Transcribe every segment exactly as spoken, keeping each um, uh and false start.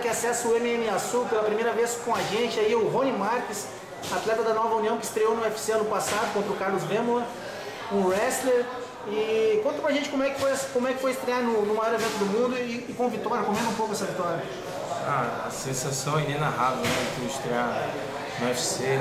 que acessa o M M A Sul pela primeira vez com a gente, aí o Rony Marques, atleta da Nova União que estreou no U F C ano passado contra o Carlos Vémola, um wrestler. E conta pra gente como é que foi, como é que foi estrear no, no maior evento do mundo e, e com vitória, comendo um pouco essa vitória. Ah, a sensação é inenarrável, né, tu estrear no U F C.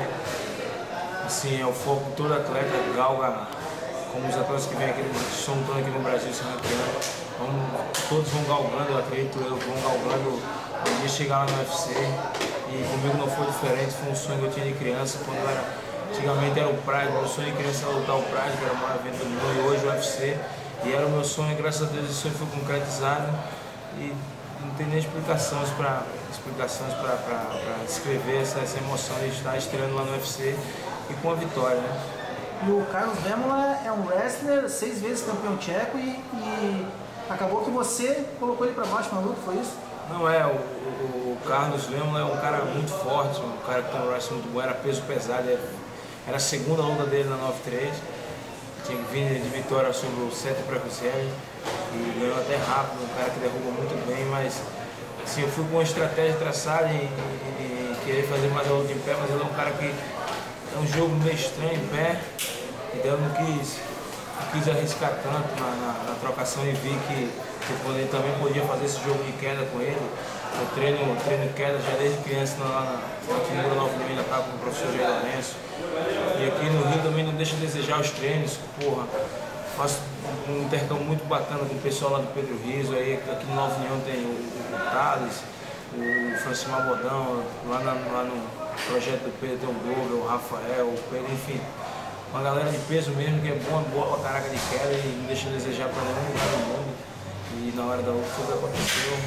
Assim, é o foco de todo atleta, galga, como os atletas que vêm aqui, estão aqui no Brasil se ranqueando, vamos, todos vão galgando, eu acredito, eu vão galgando um dia chegar lá no U F C. E comigo não foi diferente, foi um sonho que eu tinha de criança, quando eu era, antigamente era o Pride, meu sonho de criança era lutar o Pride, que era o maior evento do mundo, e hoje o U F C, e era o meu sonho, e graças a Deus esse sonho foi concretizado, e não tem nem explicações para explicações para descrever essa, essa emoção de estar estreando lá no U F C e com a vitória, né? E o Carlos Vémola é um wrestler, seis vezes campeão tcheco, e, e acabou que você colocou ele para baixo na luta, foi isso? Não é, o, o, o Carlos Vémola é um cara muito forte, um cara que tem um wrestling muito bom, era peso pesado, era a segunda luta dele na nove três, tinha vindo de vitória sobre o Sete Precocelli e ganhou até rápido, um cara que derruba muito bem, mas assim, eu fui com uma estratégia traçada em, em, em querer fazer mais a luta em pé, mas ele é um cara que é um jogo meio estranho em pé, e eu não quis, não quis arriscar tanto na, na, na trocação e vi que, que eu poder, também podia fazer esse jogo de queda com ele. Eu treino, treino queda já desde criança lá na, na Timura Nova União, ainda estava com o professor Jair Lourenço. E aqui no Rio também não deixa a desejar os treinos, porra. Faço um intercâmbio muito bacana com o pessoal lá do Pedro Riso, aí aqui no Nova União tem o, o, o Thales, o Francimar Bodão, lá, na, lá no projeto do Pedro tem o Globo, o Rafael, o Pedro, enfim. Uma galera de peso mesmo que é boa, boa pra caraca de queda e não deixa a desejar pra nenhum lugar do mundo. E na hora da luta tudo aconteceu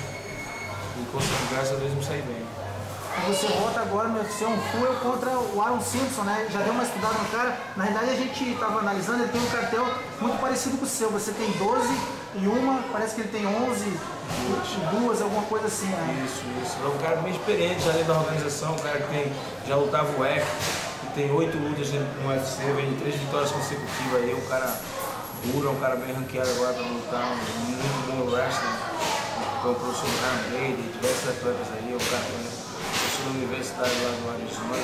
e consegui, graças a Deus, me sair bem. E você volta agora no U F C um fuel contra o Aaron Simpson, né? Já deu uma estudada no cara. Na realidade a gente estava analisando, ele tem um cartel muito parecido com o seu. Você tem doze e uma, parece que ele tem onze, duas, alguma coisa assim, né? Isso, isso. É um cara bem experiente já dentro da organização, um cara que tem, já lutava o U E F, que tem oito lutas no U F C, vem de três vitórias consecutivas aí, um cara duro, é um cara bem ranqueado agora para lutar, um muito bom wrestling, com o professor Ryan Blade, diversos atletas aí, o cara professor da universidade lá do Arizona.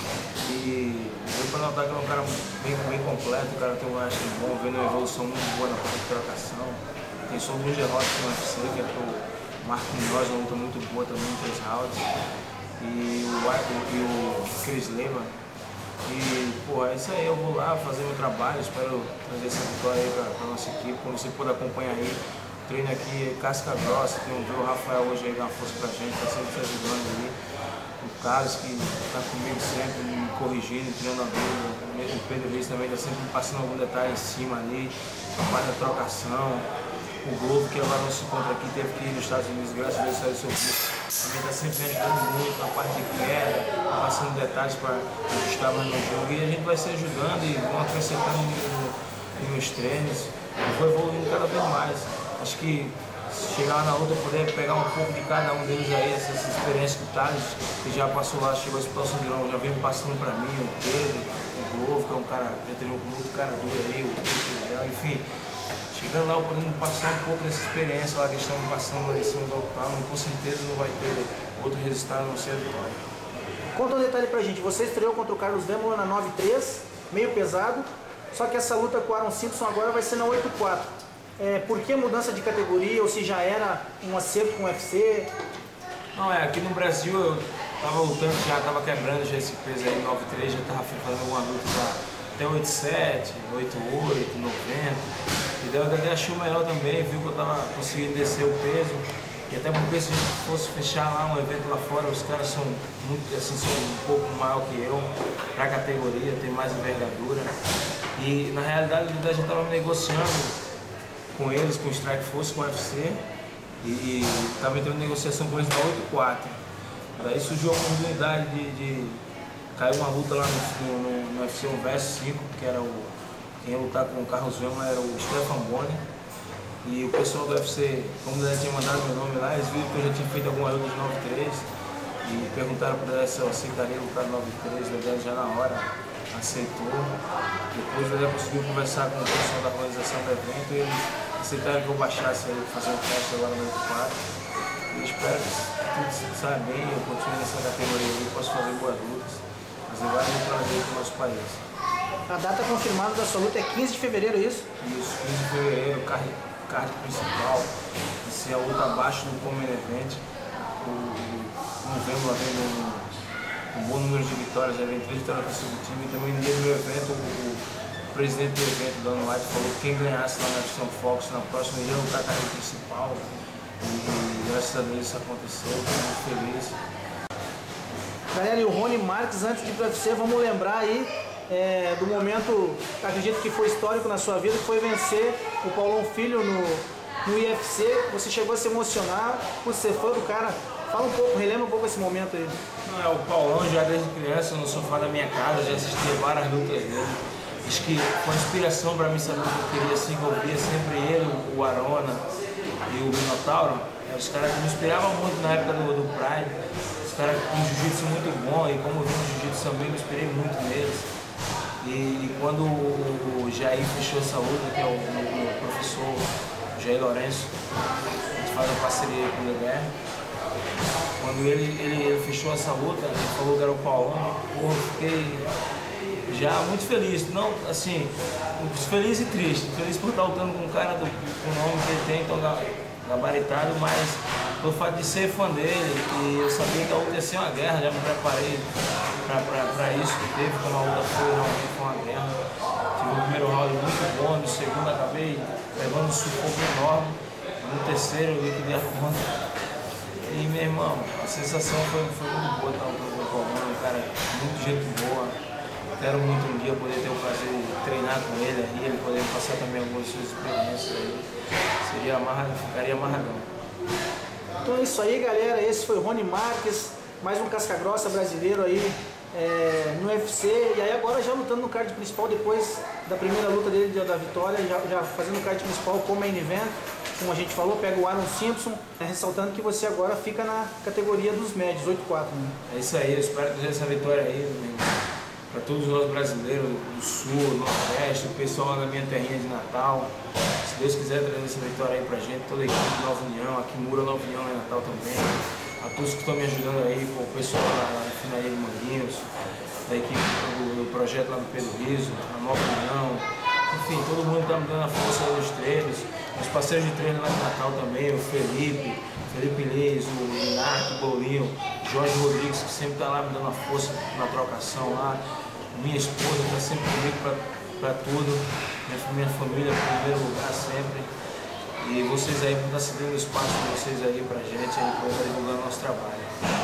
E deu para notar que é um cara bem, bem completo, o cara tem um wrestling bom, vendo uma evolução muito boa na parte de trocação. Tem só alguns derrotas no U F C, que é pro Marco Munhoz, uma luta muito boa também em três rounds. E o, e o Chris Lehman. E, pô, é isso aí, eu vou lá fazer meu trabalho, espero trazer essa vitória aí pra, pra nossa equipe, como você pode acompanhar aí. O treino aqui é casca grossa, tem o Rafael hoje aí dá uma força pra gente, tá sempre te ajudando aí. O Carlos que tá comigo sempre, me corrigindo, tirando a dúvida. O Pedro Reis também tá sempre me passando algum detalhe em cima ali, a parte da trocação. O Globo, que agora não se encontra aqui, teve que ir nos Estados Unidos, graças a Deus saiu do seu curso. Também está sempre me ajudando muito na parte de queda, passando detalhes para ajustar mais no jogo. E a gente vai se ajudando e vão acrescentando no, nos treinos e vou evoluindo cada vez mais. Acho que se chegar na luta, poder pegar um pouco de cada um deles aí, essa, essa experiência do Thales, que já passou lá, chegou a situação de não, já veio passando para mim, o Pedro, o Globo, que é um cara, já treinou com muito cara duro aí, o Pedro, enfim. Chegando lá, eu podendo passar um pouco dessa experiência lá que estamos passando lá em cima do octágono, com certeza não vai ter outro resultado a não ser a vitória. Conta um detalhe pra gente, você estreou contra o Carlos Vémola na nove três, meio pesado, só que essa luta com o Aaron Simpson agora vai ser na oito quatro. É, por que mudança de categoria, ou se já era um acerto com o U F C? Não, é, aqui no Brasil eu tava lutando, já tava quebrando já esse peso aí, nove três, já tava fazendo alguma luta pra até oito sete, oito oito, noventa. E daí eu até achei o melhor também, viu que eu tava conseguindo descer o peso. E até porque se a gente fosse fechar lá um evento lá fora, os caras são muito, assim, são um pouco maior que eu, pra categoria, tem mais envergadura. E na realidade eu já estava negociando com eles, com o Strike Force, com o U F C, e estava entrando em negociação com eles na oito quatro. Daí surgiu a oportunidade de, de cair uma luta lá no, no, no U F C um versus cinco, que era o. Quem ia lutar com o Carlos Vémola era o Stefan Bonner. E o pessoal do U F C, como já tinha mandado meu nome lá, eles viram que eu já tinha feito alguma luta de nove três e perguntaram para ele se eu aceitaria lutar de nove três, o Dedé já na hora aceitou. Depois o Dedé conseguiu conversar com o pessoal da organização do evento e eles aceitaram que eu baixasse aí, fazer um teste agora no oito quatro. E eu espero que tudo sai bem, eu continuo nessa categoria aí, posso fazer boas lutas, fazer vários prazeres para o nosso país. A data confirmada da sua luta é quinze de fevereiro, é isso? Isso, quinze de fevereiro, card, card principal, vai ser a luta abaixo do Common Event. O, o Vêmula vem um, um bom número de vitórias, já vem três vitórias consecutivas, e também no dia do meu evento, o, o presidente do evento, Dan White, falou que quem ganhasse lá na Action Fox na próxima ia lutar a carreira principal. E graças a Deus isso aconteceu, estou muito feliz. Galera, e o Rony Marques, antes de ir para o U F C, vamos lembrar aí é, do momento, acredito que foi histórico na sua vida, que foi vencer o Paulão Filho no, no U F C. Você chegou a se emocionar por ser fã do cara. Fala um pouco, relembra um pouco esse momento aí. Não, é o Paulão já desde criança, no sofá da minha casa, já assisti várias lutas dele. Acho que foi uma inspiração para mim saber o que eu queria, assim, que eu via sempre ele, o Arona e o Minotauro. Os caras me inspiravam muito na época do, do Pride. Os caras com jiu-jitsu muito bom, e como eu vi no jiu-jitsu também, me inspirei muito neles. E, e quando o, o Jair fechou essa luta, que é o, o professor Jair Lourenço, a gente faz uma parceria com o Leguer. Quando ele, ele, ele fechou essa luta, ele falou que era o Paulão, porra, eu fiquei já muito feliz, não, assim, feliz e triste. Feliz por estar lutando com um cara do com o nome que ele tem, tão gabaritado, mas pelo fato de ser fã dele, e eu sabia que a luta ia ser uma guerra, já me preparei para isso que teve, quando a luta foi, realmente foi uma guerra. Tive o primeiro round muito bom, no segundo acabei levando um sufoco enorme, no terceiro eu liquidei a conta. E meu irmão, a sensação foi, foi muito boa estar lutando com o Paulão, um cara muito gente boa. Quero muito um dia poder ter o prazer de treinar com ele aí, ele poder passar também algumas suas experiências aí. Seria amarrado, ficaria amarradão. Então é isso aí, galera. Esse foi o Rony Marques, mais um casca-grossa brasileiro aí é, no U F C. E aí agora já lutando no card principal, depois da primeira luta dele, da vitória, já, já fazendo o card principal como main event. Como a gente falou, pega o Aaron Simpson, né, ressaltando que você agora fica na categoria dos médios, oito quatro. Né? É isso aí, eu espero trazer essa vitória aí para todos nós brasileiros do Sul, Nordeste, o pessoal da minha terrinha de Natal. Se Deus quiser trazer essa vitória aí pra gente, toda a equipe de Nova União, aqui Mura Nova União em Natal também. A todos que estão me ajudando aí, o pessoal lá na Finaria de Manguinhos, da equipe do, do projeto lá do Pedro Riso, a Nova União. Enfim, todo mundo está me dando a força aí nos treinos. Os parceiros de treino lá de Natal também, o Felipe, Felipe Leis, o Linardo, o Bolinho, Jorge Rodrigues, que sempre está lá me dando a força na trocação lá. Minha esposa está sempre comigo para tudo. Minha, minha família em primeiro lugar sempre. E vocês aí, por estar cedendo o espaço de vocês aí pra gente, aí, para divulgar o nosso trabalho.